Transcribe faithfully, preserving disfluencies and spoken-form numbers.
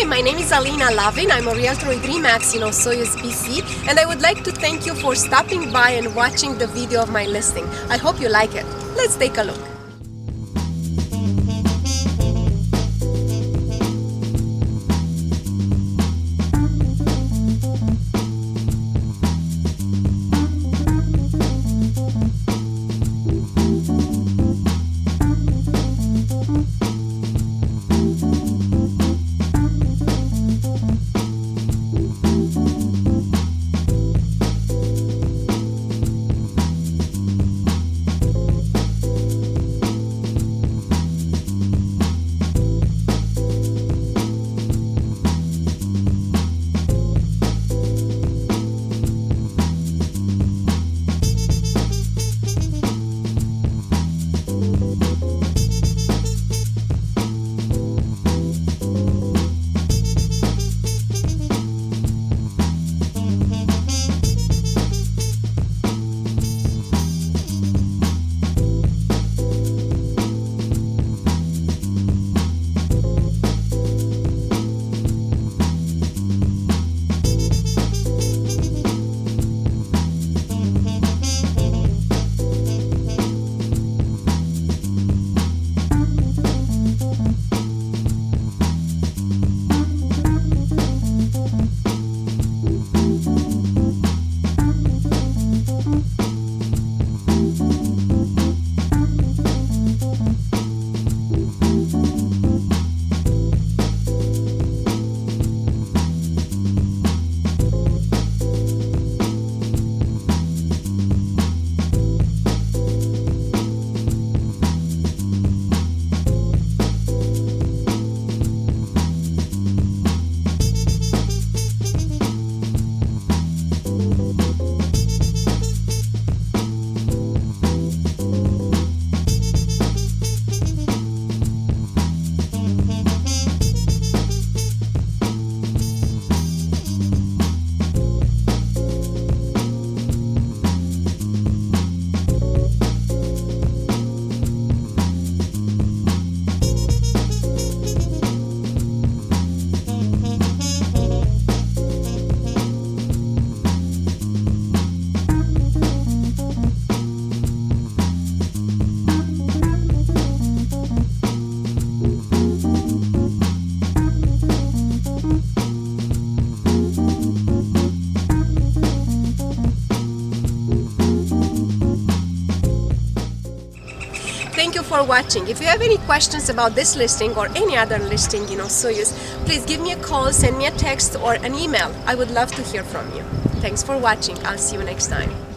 my name is Alina Lavin. I'm a realtor with Remax in Osoyoos, B C, and I would like to thank you for stopping by and watching the video of my listing. I hope you like it. Let's take a look. Thank you for watching. If you have any questions about this listing or any other listing in Osoyoos, please give me a call, send me a text or an email. I would love to hear from you. Thanks for watching. I'll see you next time.